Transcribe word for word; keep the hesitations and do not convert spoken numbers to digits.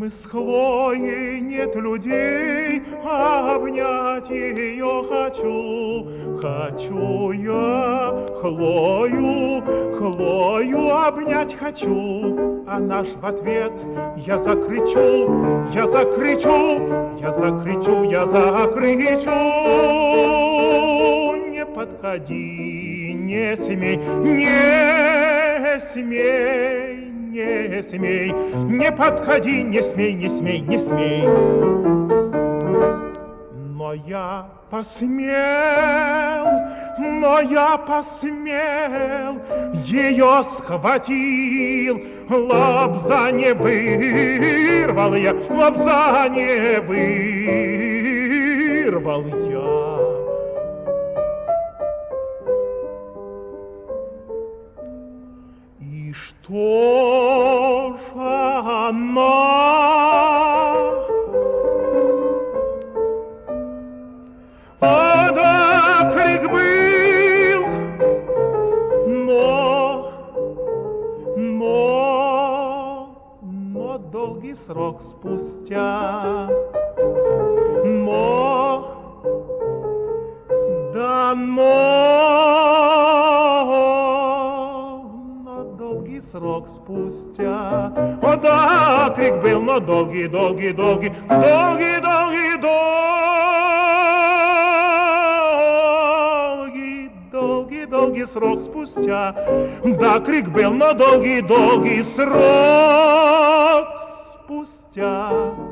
С Хлоей нет людей, обнять ее хочу. Хочу я Хлою, Хлою обнять хочу. Она ж в ответ: я закричу, я закричу, я закричу, я закричу. Не подходи, не смей, не смей, не смей, не подходи, не смей, не смей, не смей. Но я посмел, но я посмел, ее схватил, лобза не вырвал я, лобза не вырвал я. И что ж она? А да, крик был, но, но, но долгий срок спустя, но, да, но, но долгий срок спустя. О да, крик был, но долгий, долгий, долгий, долгий, долгий, долгий, долгий, долгий срок спустя. Да, крик был, но долгий, долгий срок спустя.